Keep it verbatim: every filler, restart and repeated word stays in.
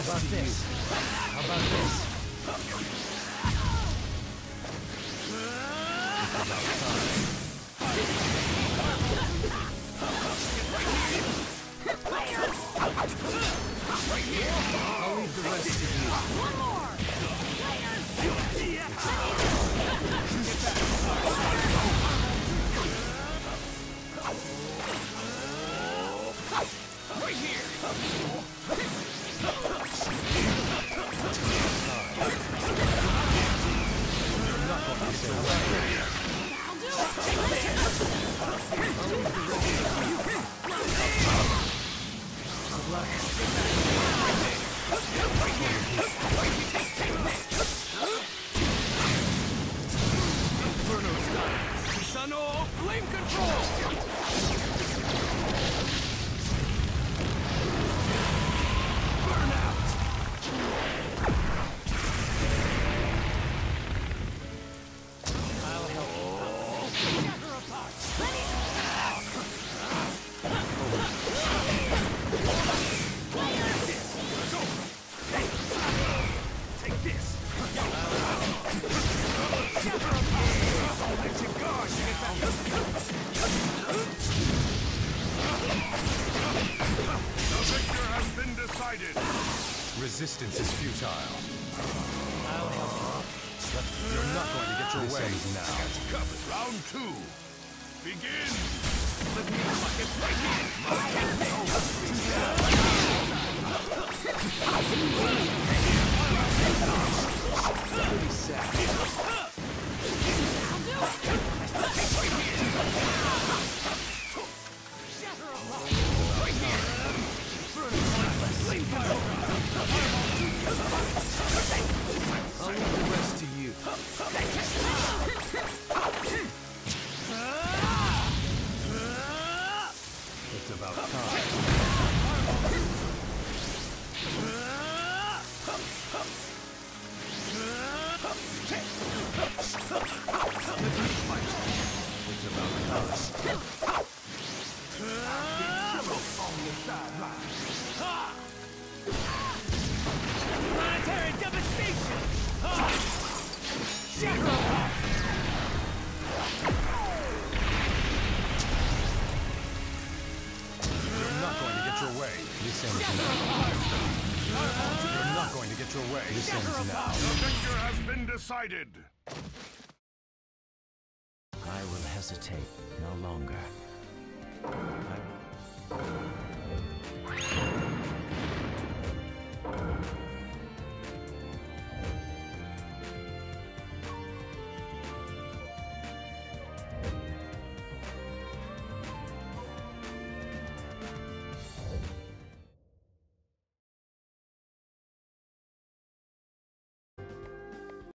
about this? How about this? It's about time. I'll leave the rest to you. One more! Right here! You're not going to say away. I'll do it! I'll leave the rest to you. Good luck. Inferno style! Susano, flame control! Resistance is futile. I'll help you. But you're not going to get your This way ends now. Got you covered. Round two. Begin. Let me get right here. Pretty sad. I'll leave the rest to you. It's about time. It's about time. Planetary devastation! You're not going to get your way. This ends now. You're not going to get your way. This ends now. The victor has been decided. I will hesitate no longer. I...